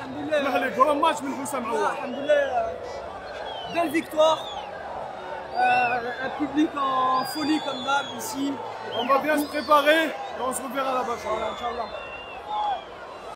الله عليك هو ماتش من حسام عوض. الحمد لله. Belle victoire. Un public en folie comme d'hab ici. On va bien se préparer et on se reverra là-bas. Inch'Allah.